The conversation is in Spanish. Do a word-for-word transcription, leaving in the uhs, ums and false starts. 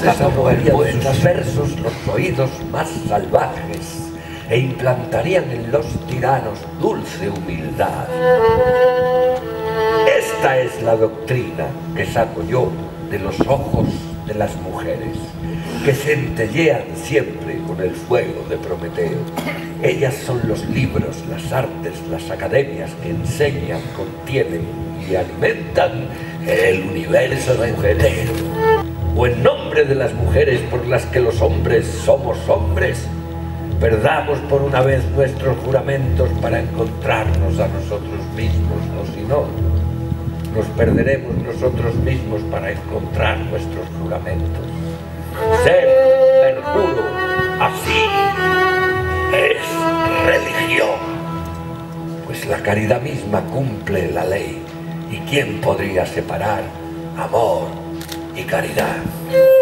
entonces abogarían sus versos los oídos más salvajes e implantarían en los tiranos dulce humildad. Esta es la doctrina que saco yo de los ojos de las mujeres, que centellean siempre con el fuego de Prometeo. Ellas son los libros, las artes, las academias que enseñan, contienen y alimentan el universo mujerero. O en nombre de las mujeres por las que los hombres somos hombres, perdamos por una vez nuestros juramentos para encontrarnos a nosotros mismos, o si no, nos perderemos nosotros mismos para encontrar nuestros juramentos. Ser perjuro así es religión, pues la caridad misma cumple la ley. ¿Y quién podría separar amor y caridad?